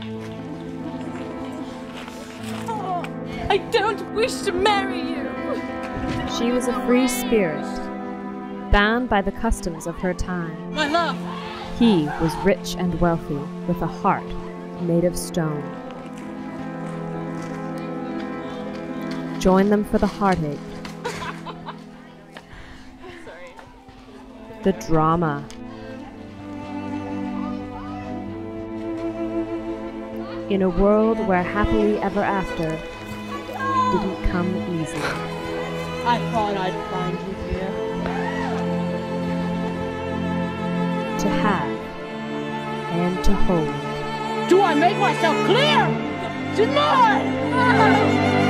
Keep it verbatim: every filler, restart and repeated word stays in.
I don't wish to marry you! She was a free spirit, bound by the customs of her time. My love! He was rich and wealthy, with a heart made of stone. Join them for the heartache. The drama. In a world where happily ever after didn't come easy. I thought I'd find you here. To have and to hold. Do I make myself clear? Deny!